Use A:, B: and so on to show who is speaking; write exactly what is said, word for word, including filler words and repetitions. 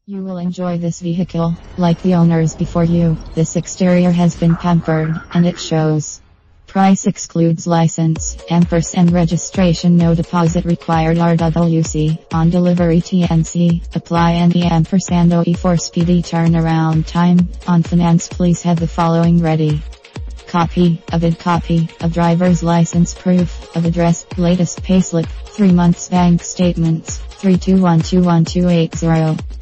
A: You will enjoy this vehicle, like the owners before you. This exterior has been pampered, and it shows. Price excludes license, ampersand registration, no deposit required, R W C, on delivery T N C, apply N D ampersand O E for speedy turnaround time. On finance, please have the following ready. Copy, a vid copy, of driver's license, proof of address, latest payslip, three months bank statements, three two one two one two eight zero.